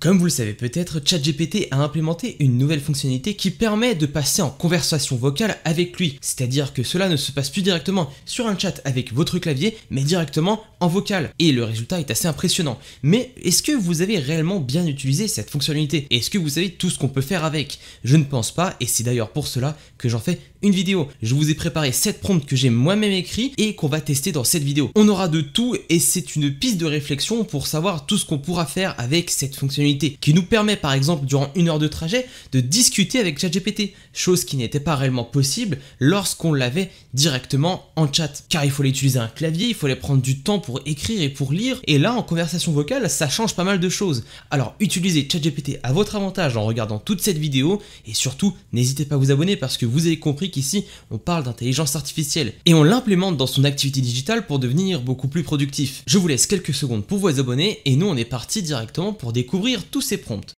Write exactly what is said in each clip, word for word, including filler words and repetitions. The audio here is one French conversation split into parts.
Comme vous le savez peut-être, ChatGPT a implémenté une nouvelle fonctionnalité qui permet de passer en conversation vocale avec lui. C'est-à-dire que cela ne se passe plus directement sur un chat avec votre clavier, mais directement en vocal. Et le résultat est assez impressionnant. Mais est-ce que vous avez réellement bien utilisé cette fonctionnalité? Est-ce que vous savez tout ce qu'on peut faire avec? Je ne pense pas, et c'est d'ailleurs pour cela que j'en fais une vidéo. Je vous ai préparé sept prompts que j'ai moi-même écrits et qu'on va tester dans cette vidéo. On aura de tout et c'est une piste de réflexion pour savoir tout ce qu'on pourra faire avec cette fonctionnalité qui nous permet par exemple durant une heure de trajet de discuter avec ChatGPT, chose qui n'était pas réellement possible lorsqu'on l'avait directement en chat. Car il fallait utiliser un clavier, il fallait prendre du temps pour écrire et pour lire, et là en conversation vocale ça change pas mal de choses. Alors utilisez ChatGPT à votre avantage en regardant toute cette vidéo et surtout n'hésitez pas à vous abonner parce que vous avez compris qu'ici on parle d'intelligence artificielle et on l'implémente dans son activité digitale pour devenir beaucoup plus productif. Je vous laisse quelques secondes pour vous abonner et nous on est parti directement pour découvrir tous ces prompts.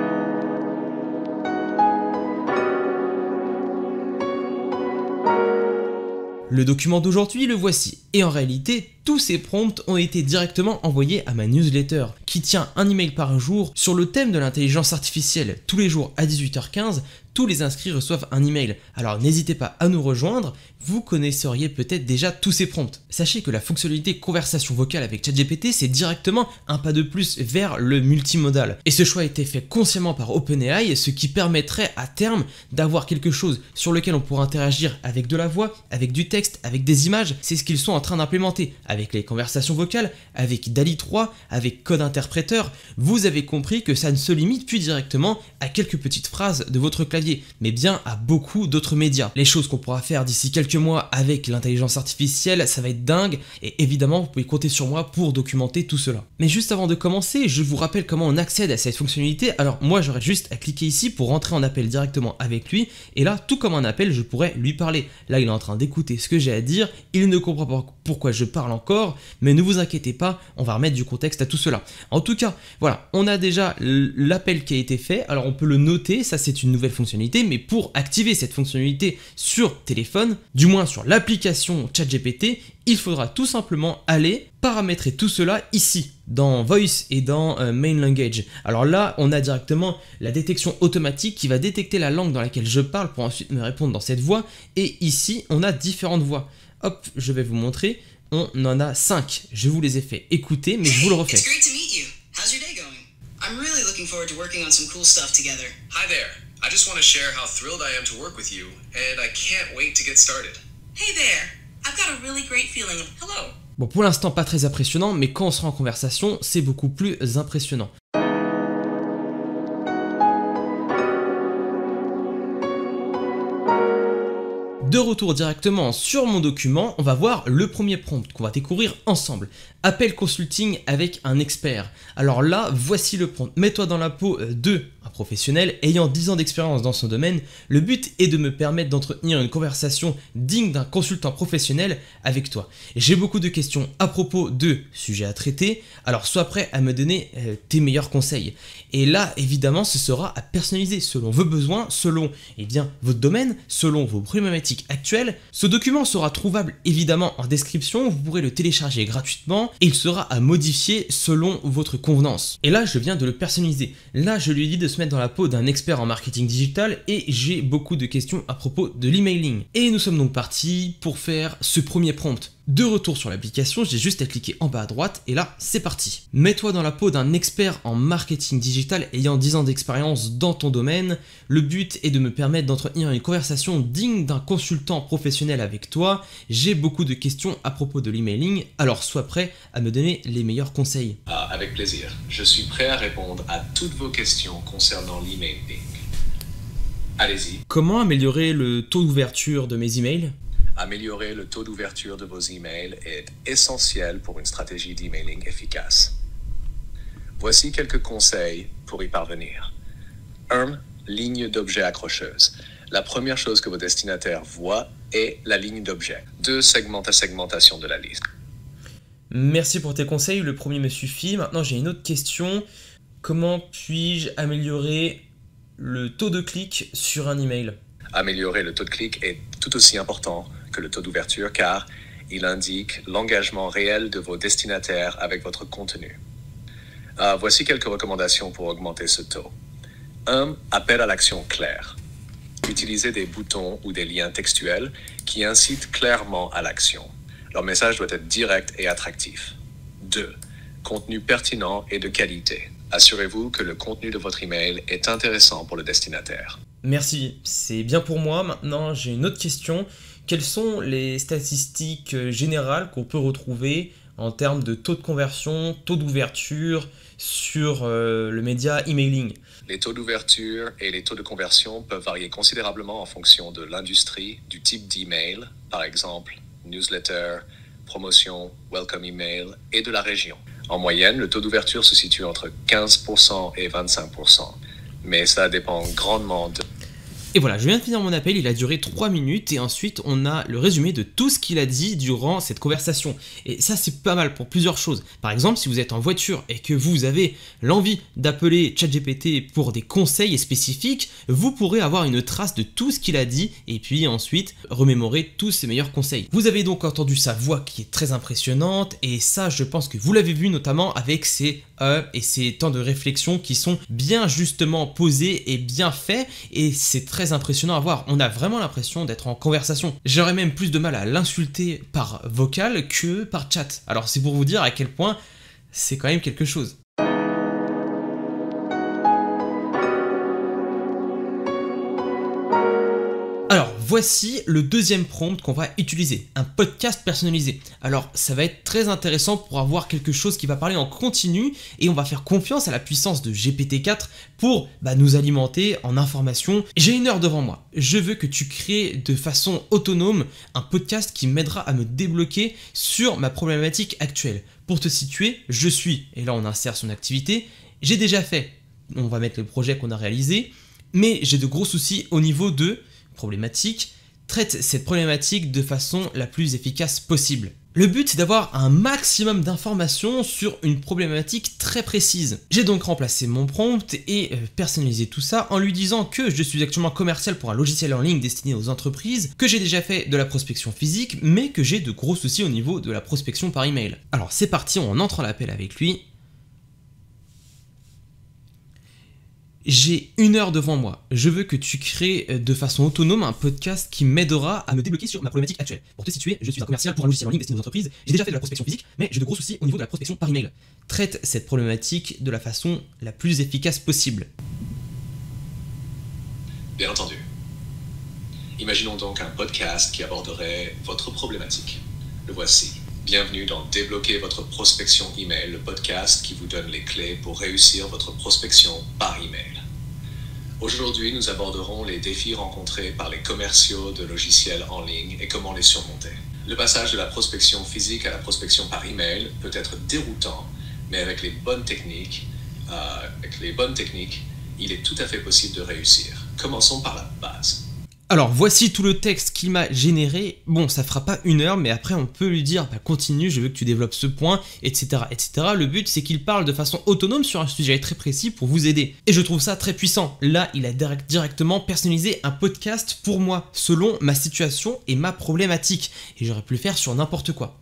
Le document d'aujourd'hui, le voici. Et en réalité, tous ces prompts ont été directement envoyés à ma newsletter, qui tient un email par jour sur le thème de l'intelligence artificielle. Tous les jours à dix-huit heures quinze, tous les inscrits reçoivent un email. Alors n'hésitez pas à nous rejoindre, vous connaisseriez peut-être déjà tous ces prompts. Sachez que la fonctionnalité conversation vocale avec ChatGPT, c'est directement un pas de plus vers le multimodal. Et ce choix a été fait consciemment par OpenAI, ce qui permettrait à terme d'avoir quelque chose sur lequel on pourra interagir avec de la voix, avec du texte, avec des images. C'est ce qu'ils sont en train d'implémenter avec les conversations vocales, avec DALL-E trois, avec Code Interpréteur. Vous avez compris que ça ne se limite plus directement à quelques petites phrases de votre clavier, mais bien à beaucoup d'autres médias. Les choses qu'on pourra faire d'ici quelques mois avec l'intelligence artificielle, ça va être dingue, et évidemment vous pouvez compter sur moi pour documenter tout cela. Mais juste avant de commencer, je vous rappelle comment on accède à cette fonctionnalité. Alors moi j'aurais juste à cliquer ici pour rentrer en appel directement avec lui, et là tout comme un appel je pourrais lui parler. Là il est en train d'écouter ce que j'ai à dire, il ne comprend pas pourquoi je parle encore, mais ne vous inquiétez pas, on va remettre du contexte à tout cela. En tout cas, voilà, on a déjà l'appel qui a été fait, alors on peut le noter, ça c'est une nouvelle fonctionnalité, mais pour activer cette fonctionnalité sur téléphone, du moins sur l'application ChatGPT, il faudra tout simplement aller paramétrer tout cela ici, dans Voice et dans euh, Main Language. Alors là, on a directement la détection automatique qui va détecter la langue dans laquelle je parle pour ensuite me répondre dans cette voix, et ici, on a différentes voix. Hop, je vais vous montrer, on en a cinq. Je vous les ai fait écouter, mais je vous le refais. It's great to meet you. How's your day going? I'm really looking forward to working on some cool stuff together. Hi there. I just want to share how thrilled I am to work with you, and I can't wait to get started. Hey there. I've got a really great feeling of hello. Bon, pour l'instant, pas très impressionnant, mais quand on sera en conversation, c'est beaucoup plus impressionnant. De retour directement sur mon document, on va voir le premier prompt qu'on va découvrir ensemble. Appel consulting avec un expert. Alors là, voici le prompt. Mets-toi dans la peau de un professionnel ayant dix ans d'expérience dans son domaine. Le but est de me permettre d'entretenir une conversation digne d'un consultant professionnel avec toi. J'ai beaucoup de questions à propos de sujets à traiter, alors sois prêt à me donner euh, tes meilleurs conseils. Et là, évidemment, ce sera à personnaliser selon vos besoins, selon eh bien, votre domaine, selon vos problématiques actuelles. Ce document sera trouvable évidemment en description, vous pourrez le télécharger gratuitement et il sera à modifier selon votre convenance. Et là, je viens de le personnaliser. Là, je lui ai dit de se mettre dans la peau d'un expert en marketing digital et j'ai beaucoup de questions à propos de l'emailing. Et nous sommes donc partis pour faire ce premier prompt. De retour sur l'application, j'ai juste à cliquer en bas à droite et là, c'est parti. Mets-toi dans la peau d'un expert en marketing digital ayant dix ans d'expérience dans ton domaine. Le but est de me permettre d'entretenir une conversation digne d'un consultant professionnel avec toi. J'ai beaucoup de questions à propos de l'emailing, alors sois prêt à me donner les meilleurs conseils. Ah, avec plaisir. Je suis prêt à répondre à toutes vos questions concernant l'emailing. Allez-y. Comment améliorer le taux d'ouverture de mes emails ? Améliorer le taux d'ouverture de vos emails est essentiel pour une stratégie d'emailing efficace. Voici quelques conseils pour y parvenir. un. Ligne d'objet accrocheuse. La première chose que vos destinataires voient est la ligne d'objet. deux. Segmenta segmentation de la liste. Merci pour tes conseils, le premier me suffit. Maintenant j'ai une autre question. Comment puis-je améliorer le taux de clic sur un email ? Améliorer le taux de clic est tout aussi important que le taux d'ouverture car il indique l'engagement réel de vos destinataires avec votre contenu. Euh, voici quelques recommandations pour augmenter ce taux. un. Appel à l'action claire. Utilisez des boutons ou des liens textuels qui incitent clairement à l'action. Leur message doit être direct et attractif. deux. Contenu pertinent et de qualité. Assurez-vous que le contenu de votre email est intéressant pour le destinataire. Merci, c'est bien pour moi. Maintenant, j'ai une autre question. Quelles sont les statistiques générales qu'on peut retrouver en termes de taux de conversion, taux d'ouverture sur euh, le média emailing? Les taux d'ouverture et les taux de conversion peuvent varier considérablement en fonction de l'industrie, du type d'email, par exemple newsletter, promotion, welcome email, et de la région. En moyenne, le taux d'ouverture se situe entre quinze pour cent et vingt-cinq pour cent, mais ça dépend grandement de... Et voilà, je viens de finir mon appel, il a duré trois minutes et ensuite on a le résumé de tout ce qu'il a dit durant cette conversation. Et ça c'est pas mal pour plusieurs choses. Par exemple, si vous êtes en voiture et que vous avez l'envie d'appeler ChatGPT pour des conseils spécifiques, vous pourrez avoir une trace de tout ce qu'il a dit et puis ensuite remémorer tous ses meilleurs conseils. Vous avez donc entendu sa voix qui est très impressionnante et ça je pense que vous l'avez vu notamment avec ses euh et ses temps de réflexion qui sont bien justement posés et bien faits et c'est très impressionnant à voir, on a vraiment l'impression d'être en conversation. J'aurais même plus de mal à l'insulter par vocal que par chat. Alors c'est pour vous dire à quel point c'est quand même quelque chose. Alors voici le deuxième prompt qu'on va utiliser, un podcast personnalisé. Alors ça va être très intéressant pour avoir quelque chose qui va parler en continu et on va faire confiance à la puissance de G P T quatre pour bah, nous alimenter en informations. J'ai une heure devant moi, je veux que tu crées de façon autonome un podcast qui m'aidera à me débloquer sur ma problématique actuelle. Pour te situer, je suis, et là on insère son activité, j'ai déjà fait, on va mettre le projet qu'on a réalisé, mais j'ai de gros soucis au niveau de problématique, traite cette problématique de façon la plus efficace possible. Le but c'est d'avoir un maximum d'informations sur une problématique très précise. J'ai donc remplacé mon prompt et euh, personnalisé tout ça en lui disant que je suis actuellement commercial pour un logiciel en ligne destiné aux entreprises, que j'ai déjà fait de la prospection physique, mais que j'ai de gros soucis au niveau de la prospection par email. Alors c'est parti, on entre en l'appel avec lui. J'ai une heure devant moi. Je veux que tu crées de façon autonome un podcast qui m'aidera à me débloquer sur ma problématique actuelle. Pour te situer, je suis un commercial pour un logiciel en ligne destiné aux entreprises. J'ai déjà fait de la prospection physique, mais j'ai de gros soucis au niveau de la prospection par email. Traite cette problématique de la façon la plus efficace possible. Bien entendu. Imaginons donc un podcast qui aborderait votre problématique. Le voici. Bienvenue dans Débloquer votre prospection email, le podcast qui vous donne les clés pour réussir votre prospection par email. Aujourd'hui, nous aborderons les défis rencontrés par les commerciaux de logiciels en ligne et comment les surmonter. Le passage de la prospection physique à la prospection par email peut être déroutant, mais avec les bonnes techniques, euh, avec les bonnes techniques, il est tout à fait possible de réussir. Commençons par la base. Alors voici tout le texte qu'il m'a généré. Bon, ça fera pas une heure, mais après on peut lui dire bah, continue, je veux que tu développes ce point, et cetera, et cetera. Le but c'est qu'il parle de façon autonome sur un sujet très précis pour vous aider. Et je trouve ça très puissant. Là, il a direct, directement personnalisé un podcast pour moi, selon ma situation et ma problématique. Et j'aurais pu le faire sur n'importe quoi.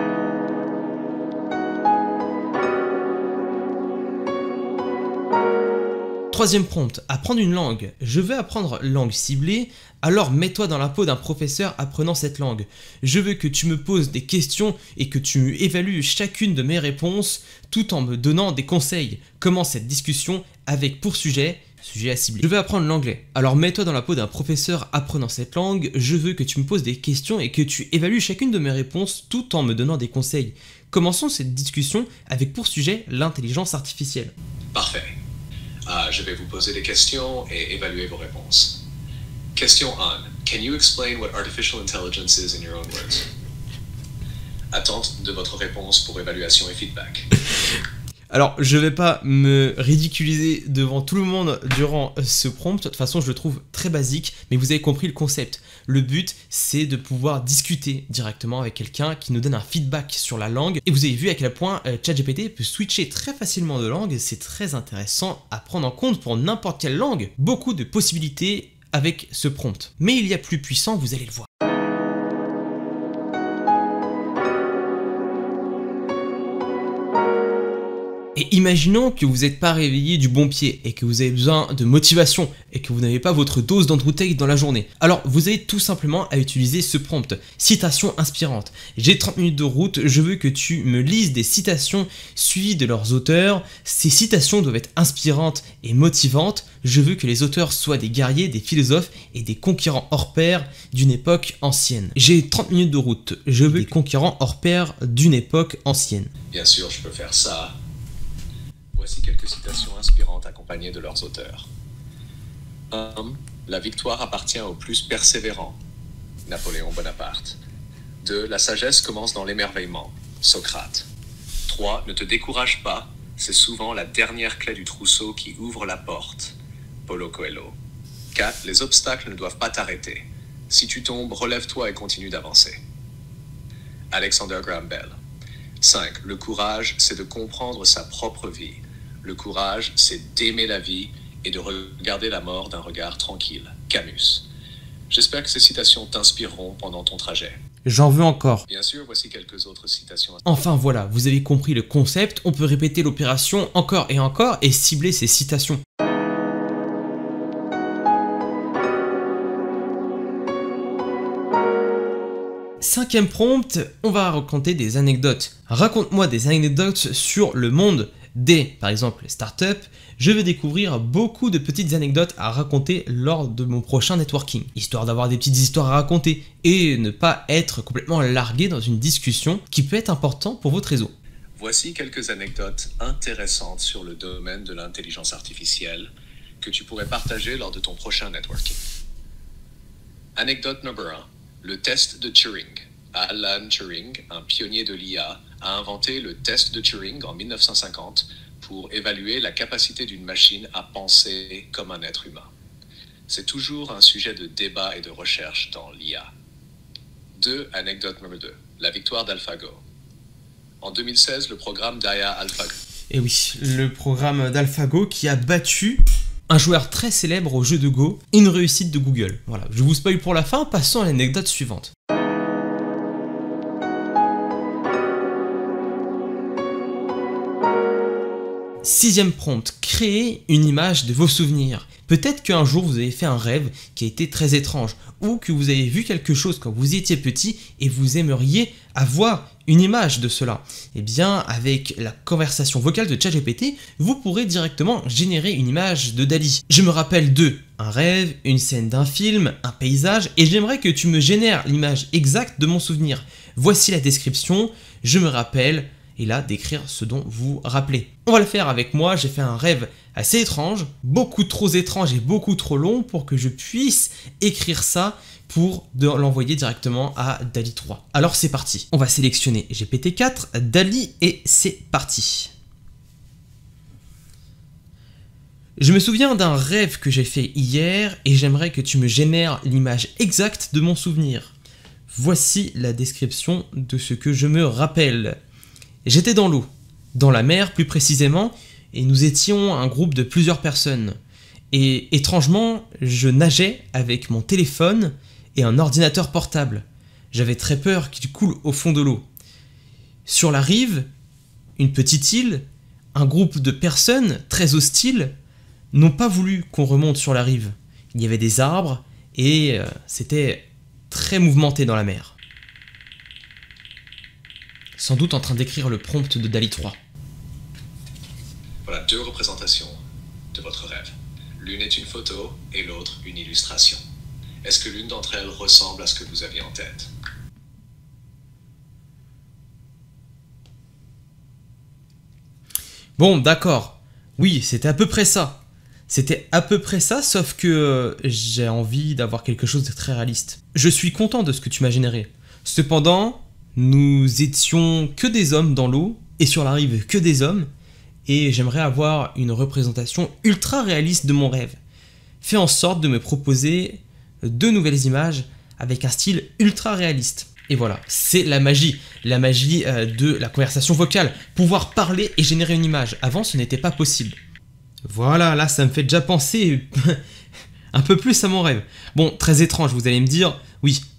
Troisième prompt, apprendre une langue. Je veux apprendre langue ciblée, alors mets-toi dans la peau d'un professeur apprenant cette langue. Je veux que tu me poses des questions et que tu évalues chacune de mes réponses tout en me donnant des conseils. Commence cette discussion avec pour sujet, sujet à cibler. Je veux apprendre l'anglais, alors mets-toi dans la peau d'un professeur apprenant cette langue. Je veux que tu me poses des questions et que tu évalues chacune de mes réponses tout en me donnant des conseils. Commençons cette discussion avec pour sujet l'intelligence artificielle. Parfait. Uh, je vais vous poser des questions et évaluer vos réponses. Question un. Can you explain what artificial intelligence is in your own words? Attente de votre réponse pour évaluation et feedback. Alors, je vais pas me ridiculiser devant tout le monde durant ce prompt. De toute façon, je le trouve très basique, mais vous avez compris le concept. Le but, c'est de pouvoir discuter directement avec quelqu'un qui nous donne un feedback sur la langue. Et vous avez vu à quel point euh, ChatGPT peut switcher très facilement de langue. C'est très intéressant à prendre en compte pour n'importe quelle langue. Beaucoup de possibilités avec ce prompt. Mais il y a plus puissant, vous allez le voir. Et imaginons que vous n'êtes pas réveillé du bon pied et que vous avez besoin de motivation et que vous n'avez pas votre dose d'Andrew Tate dans la journée. Alors vous avez tout simplement à utiliser ce prompt, citation inspirante. J'ai trente minutes de route, je veux que tu me lises des citations suivies de leurs auteurs. Ces citations doivent être inspirantes et motivantes. Je veux que les auteurs soient des guerriers, des philosophes et des conquérants hors pair d'une époque ancienne. J'ai trente minutes de route, je veux des conquérants hors pair d'une époque ancienne. Bien sûr, je peux faire ça. Voici quelques citations inspirantes accompagnées de leurs auteurs. un. La victoire appartient aux plus persévérants. Napoléon Bonaparte. deux. La sagesse commence dans l'émerveillement. Socrate. trois. Ne te décourage pas. C'est souvent la dernière clé du trousseau qui ouvre la porte. Paulo Coelho. quatre. Les obstacles ne doivent pas t'arrêter. Si tu tombes, relève-toi et continue d'avancer. Alexander Graham Bell. cinq. Le courage, c'est de comprendre sa propre vie. Le courage, c'est d'aimer la vie et de regarder la mort d'un regard tranquille. Camus. J'espère que ces citations t'inspireront pendant ton trajet. J'en veux encore. Bien sûr, voici quelques autres citations. Enfin voilà, vous avez compris le concept, on peut répéter l'opération encore et encore et cibler ces citations. Cinquième prompt, on va raconter des anecdotes. Raconte-moi des anecdotes sur le monde des, par exemple, startups. Je vais découvrir beaucoup de petites anecdotes à raconter lors de mon prochain networking, histoire d'avoir des petites histoires à raconter et ne pas être complètement largué dans une discussion qui peut être important pour votre réseau. Voici quelques anecdotes intéressantes sur le domaine de l'intelligence artificielle que tu pourrais partager lors de ton prochain networking. Anecdote numéro un. Le test de Turing. Alan Turing, un pionnier de l'I A, a inventé le test de Turing en mille neuf cent cinquante pour évaluer la capacité d'une machine à penser comme un être humain. C'est toujours un sujet de débat et de recherche dans l'I A. deux. Anecdote numéro deux. La victoire d'AlphaGo. En deux mille seize, le programme d'A I A AlphaGo. Et oui, le programme d'AlphaGo qui a battu un joueur très célèbre au jeu de Go, une réussite de Google. Voilà, je vous spoil pour la fin, passons à l'anecdote suivante. Sixième prompt, créez une image de vos souvenirs. Peut-être qu'un jour vous avez fait un rêve qui a été très étrange ou que vous avez vu quelque chose quand vous étiez petit et vous aimeriez avoir une image de cela. Eh bien, avec la conversation vocale de ChatGPT, vous pourrez directement générer une image de Dali. Je me rappelle de un rêve, une scène d'un film, un paysage et j'aimerais que tu me génères l'image exacte de mon souvenir. Voici la description, je me rappelle, et là d'écrire ce dont vous vous rappelez. On va le faire avec moi, j'ai fait un rêve assez étrange, beaucoup trop étrange et beaucoup trop long pour que je puisse écrire ça pour l'envoyer directement à Dali trois. Alors c'est parti, on va sélectionner G P T quatre, Dali et c'est parti. Je me souviens d'un rêve que j'ai fait hier et j'aimerais que tu me génères l'image exacte de mon souvenir. Voici la description de ce que je me rappelle. J'étais dans l'eau, dans la mer plus précisément, et nous étions un groupe de plusieurs personnes. Et étrangement, je nageais avec mon téléphone et un ordinateur portable. J'avais très peur qu'il coule au fond de l'eau. Sur la rive, une petite île, un groupe de personnes très hostiles n'ont pas voulu qu'on remonte sur la rive. Il y avait des arbres et euh, c'était très mouvementé dans la mer. Sans doute en train d'écrire le prompt de Dali trois. Voilà deux représentations de votre rêve. L'une est une photo et l'autre une illustration. Est-ce que l'une d'entre elles ressemble à ce que vous aviez en tête? Bon, d'accord. Oui, c'était à peu près ça. C'était à peu près ça, sauf que euh, j'ai envie d'avoir quelque chose de très réaliste. Je suis content de ce que tu m'as généré. Cependant, nous étions que des hommes dans l'eau, et sur la rive que des hommes, et j'aimerais avoir une représentation ultra réaliste de mon rêve. Fais en sorte de me proposer deux nouvelles images avec un style ultra réaliste. Et voilà, c'est la magie, la magie euh, de la conversation vocale, pouvoir parler et générer une image. Avant, ce n'était pas possible. Voilà, là, ça me fait déjà penser un peu plus à mon rêve. Bon, très étrange, vous allez me dire, oui,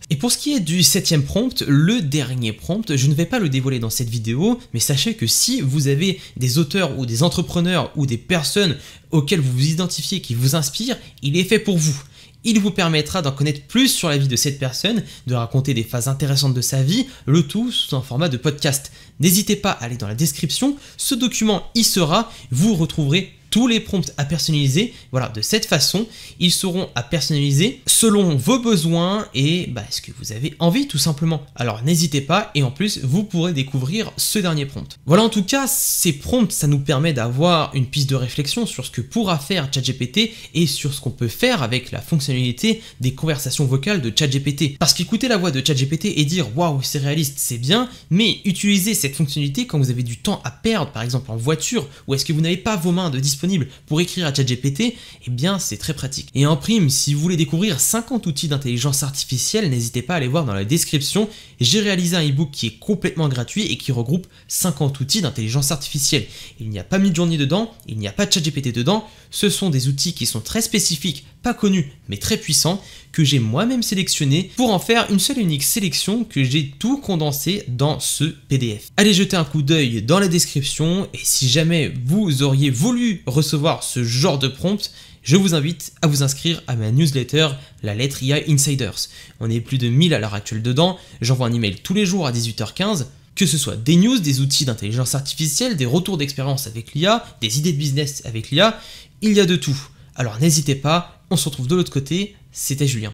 Et pour ce qui est du septième prompt, le dernier prompt, je ne vais pas le dévoiler dans cette vidéo, mais sachez que si vous avez des auteurs ou des entrepreneurs ou des personnes auxquelles vous vous identifiez qui vous inspirent, il est fait pour vous. Il vous permettra d'en connaître plus sur la vie de cette personne, de raconter des phases intéressantes de sa vie, le tout sous un format de podcast. N'hésitez pas à aller dans la description, ce document y sera, vous retrouverez tous les prompts à personnaliser. Voilà, de cette façon, ils seront à personnaliser selon vos besoins et bah, ce que vous avez envie tout simplement. Alors n'hésitez pas et en plus, vous pourrez découvrir ce dernier prompt. Voilà, en tout cas, ces prompts, ça nous permet d'avoir une piste de réflexion sur ce que pourra faire ChatGPT et sur ce qu'on peut faire avec la fonctionnalité des conversations vocales de ChatGPT. Parce qu'écouter la voix de ChatGPT et dire « Waouh, c'est réaliste, c'est bien », mais utiliser cette fonctionnalité quand vous avez du temps à perdre, par exemple en voiture, ou est-ce que vous n'avez pas vos mains de disponibles pour écrire à ChatGPT, eh bien c'est très pratique. Et en prime, si vous voulez découvrir cinquante outils d'intelligence artificielle, n'hésitez pas à aller voir dans la description. J'ai réalisé un e-book qui est complètement gratuit et qui regroupe cinquante outils d'intelligence artificielle. Il n'y a pas Midjourney dedans, il n'y a pas ChatGPT dedans, ce sont des outils qui sont très spécifiques, pas connus, mais très puissants, que j'ai moi-même sélectionné pour en faire une seule et unique sélection que j'ai tout condensé dans ce P D F. Allez jeter un coup d'œil dans la description et si jamais vous auriez voulu recevoir ce genre de prompt, je vous invite à vous inscrire à ma newsletter, la lettre I A Insiders. On est plus de mille à l'heure actuelle dedans, j'envoie un email tous les jours à dix-huit heures quinze, que ce soit des news, des outils d'intelligence artificielle, des retours d'expérience avec l'I A, des idées de business avec l'I A, il y a de tout. Alors n'hésitez pas, on se retrouve de l'autre côté, c'était Julien.